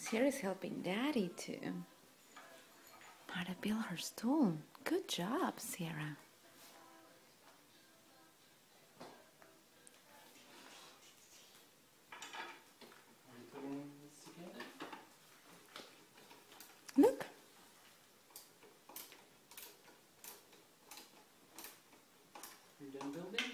Sierra's helping Daddy too. How to build her stool. Good job, Sierra. Are you putting this together? Look. You're done building?